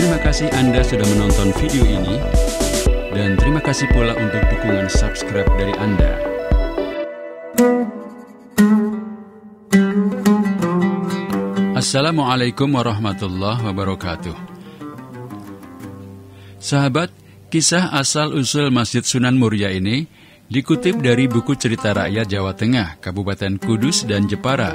Terima kasih Anda sudah menonton video ini, dan terima kasih pula untuk dukungan subscribe dari Anda. Assalamualaikum warahmatullahi wabarakatuh. Sahabat, kisah asal-usul Masjid Sunan Muria ini dikutip dari buku Cerita Rakyat Jawa Tengah, Kabupaten Kudus dan Jepara.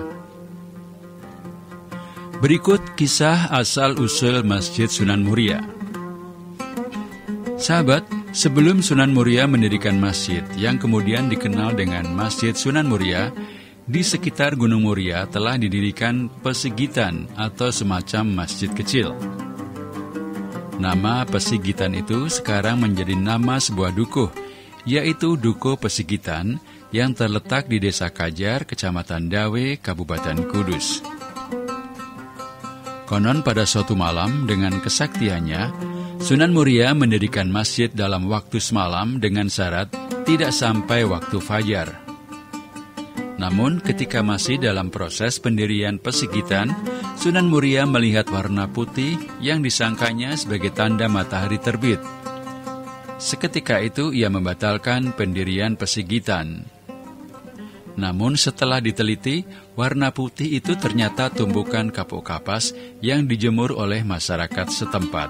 Berikut kisah asal-usul Masjid Sunan Muria. Sahabat, sebelum Sunan Muria mendirikan masjid yang kemudian dikenal dengan Masjid Sunan Muria, di sekitar Gunung Muria telah didirikan pesigitan atau semacam masjid kecil. Nama pesigitan itu sekarang menjadi nama sebuah dukuh, yaitu Dukuh Pesigitan yang terletak di Desa Kajar, Kecamatan Dawe, Kabupaten Kudus. Konon pada suatu malam dengan kesaktiannya, Sunan Muria mendirikan masjid dalam waktu semalam dengan syarat tidak sampai waktu fajar. Namun ketika masih dalam proses pendirian pesigitan, Sunan Muria melihat warna putih yang disangkanya sebagai tanda matahari terbit. Seketika itu ia membatalkan pendirian pesigitan. Namun setelah diteliti, warna putih itu ternyata tumbukan kapuk kapas yang dijemur oleh masyarakat setempat.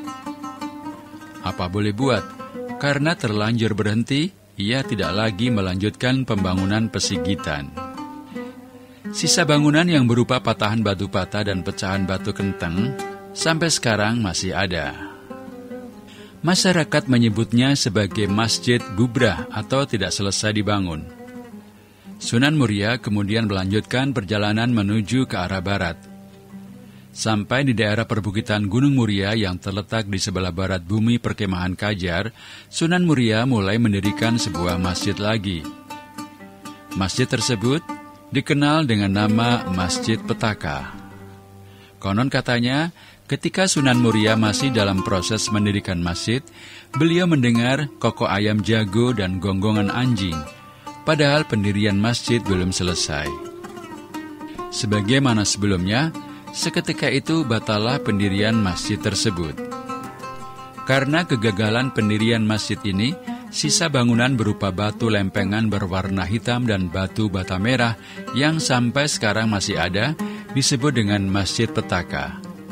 Apa boleh buat? Karena terlanjur berhenti, ia tidak lagi melanjutkan pembangunan pesigitan. Sisa bangunan yang berupa patahan batu bata dan pecahan batu kenteng sampai sekarang masih ada. Masyarakat menyebutnya sebagai Masjid Gubrah atau tidak selesai dibangun. Sunan Muria kemudian melanjutkan perjalanan menuju ke arah barat. Sampai di daerah perbukitan Gunung Muria yang terletak di sebelah barat bumi perkemahan Kajar, Sunan Muria mulai mendirikan sebuah masjid lagi. Masjid tersebut dikenal dengan nama Masjid Petaka. Konon katanya, ketika Sunan Muria masih dalam proses mendirikan masjid, beliau mendengar kokok ayam jago dan gonggongan anjing. Padahal pendirian masjid belum selesai. Sebagaimana sebelumnya, seketika itu batalah pendirian masjid tersebut. Karena kegagalan pendirian masjid ini, sisa bangunan berupa batu lempengan berwarna hitam dan batu bata merah yang sampai sekarang masih ada, disebut dengan Masjid Petaka.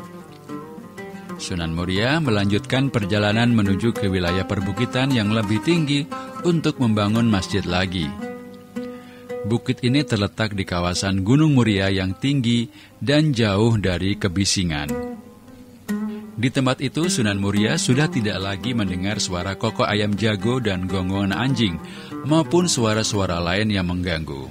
Sunan Muria melanjutkan perjalanan menuju ke wilayah perbukitan yang lebih tinggi untuk membangun masjid lagi. Bukit ini terletak di kawasan Gunung Muria yang tinggi dan jauh dari kebisingan. Di tempat itu Sunan Muria sudah tidak lagi mendengar suara kokok ayam jago dan gonggongan anjing maupun suara-suara lain yang mengganggu.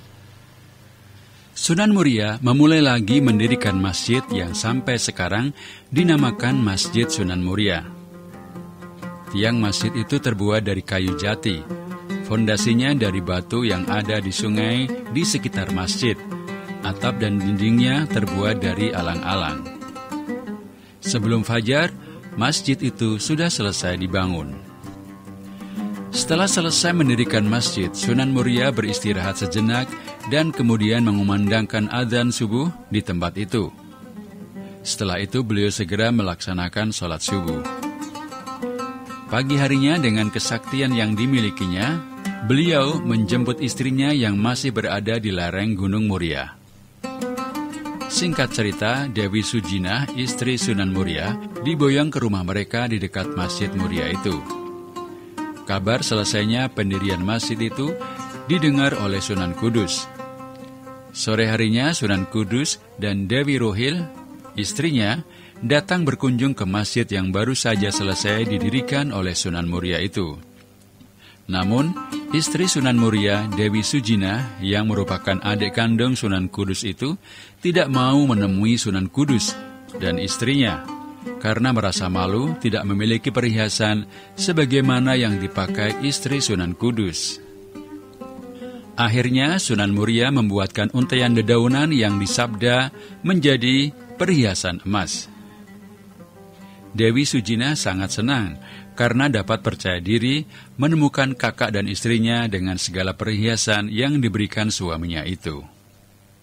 Sunan Muria memulai lagi mendirikan masjid yang sampai sekarang dinamakan Masjid Sunan Muria. Tiang masjid itu terbuat dari kayu jati. Fondasinya dari batu yang ada di sungai di sekitar masjid. Atap dan dindingnya terbuat dari alang-alang. Sebelum fajar, masjid itu sudah selesai dibangun. Setelah selesai mendirikan masjid, Sunan Muria beristirahat sejenak dan kemudian mengumandangkan adzan subuh di tempat itu. Setelah itu beliau segera melaksanakan sholat subuh. Pagi harinya dengan kesaktian yang dimilikinya, beliau menjemput istrinya yang masih berada di lereng Gunung Muria. Singkat cerita, Dewi Sujinah, istri Sunan Muria, diboyong ke rumah mereka di dekat Masjid Muria itu. Kabar selesainya pendirian masjid itu didengar oleh Sunan Kudus. Sore harinya Sunan Kudus dan Dewi Rohil, istrinya, datang berkunjung ke masjid yang baru saja selesai didirikan oleh Sunan Muria itu. Namun, istri Sunan Muria, Dewi Sujinah, yang merupakan adik kandung Sunan Kudus itu, tidak mau menemui Sunan Kudus dan istrinya, karena merasa malu tidak memiliki perhiasan sebagaimana yang dipakai istri Sunan Kudus. Akhirnya, Sunan Muria membuatkan untaian dedaunan yang disabda menjadi perhiasan emas. Dewi Sujinah sangat senang karena dapat percaya diri menemukan kakak dan istrinya dengan segala perhiasan yang diberikan suaminya itu.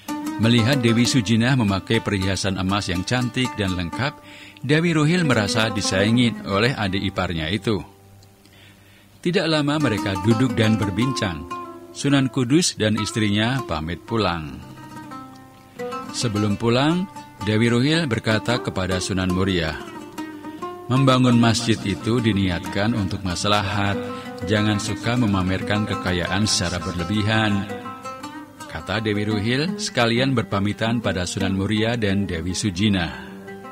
Melihat Dewi Sujinah memakai perhiasan emas yang cantik dan lengkap, Dewi Ruhil merasa disaingi oleh adik iparnya itu. Tidak lama mereka duduk dan berbincang. Sunan Kudus dan istrinya pamit pulang. Sebelum pulang, Dewi Ruhil berkata kepada Sunan Muria, "Membangun masjid itu diniatkan untuk maslahat, jangan suka memamerkan kekayaan secara berlebihan," kata Dewi Ruhil sekalian berpamitan pada Sunan Muria dan Dewi Sujinah.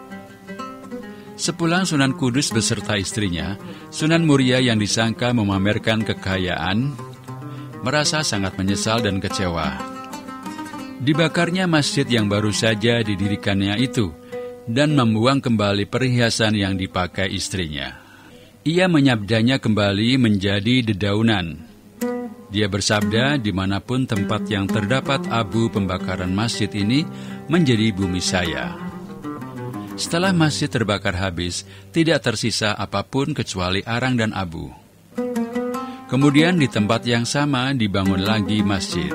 Sepulang Sunan Kudus beserta istrinya, Sunan Muria yang disangka memamerkan kekayaan merasa sangat menyesal dan kecewa. Dibakarnya masjid yang baru saja didirikannya itu dan membuang kembali perhiasan yang dipakai istrinya. Ia menyabdanya kembali menjadi dedaunan. Dia bersabda, dimanapun tempat yang terdapat abu pembakaran masjid ini menjadi bumi saya. Setelah masjid terbakar habis, tidak tersisa apapun kecuali arang dan abu. Kemudian di tempat yang sama dibangun lagi masjid.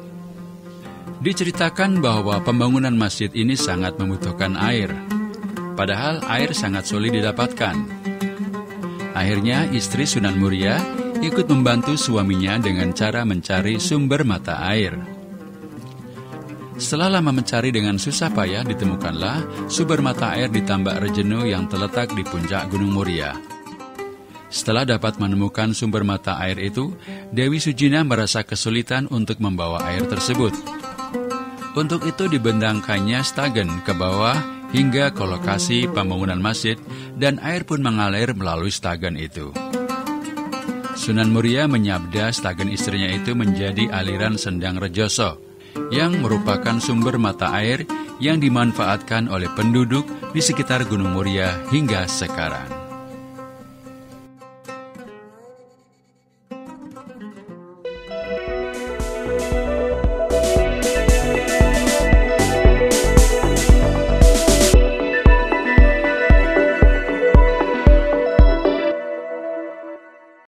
Diceritakan bahwa pembangunan masjid ini sangat membutuhkan air, padahal air sangat sulit didapatkan. Akhirnya istri Sunan Muria ikut membantu suaminya dengan cara mencari sumber mata air. Setelah lama mencari dengan susah payah, ditemukanlah sumber mata air di Tambak Rejenu yang terletak di puncak Gunung Muria. Setelah dapat menemukan sumber mata air itu, Dewi Sujinah merasa kesulitan untuk membawa air tersebut. Untuk itu dibentangkannya stagen ke bawah hingga ke lokasi pembangunan masjid dan air pun mengalir melalui stagen itu. Sunan Muria menyabda stagen istrinya itu menjadi aliran Sendang Rejoso, yang merupakan sumber mata air yang dimanfaatkan oleh penduduk di sekitar Gunung Muria hingga sekarang.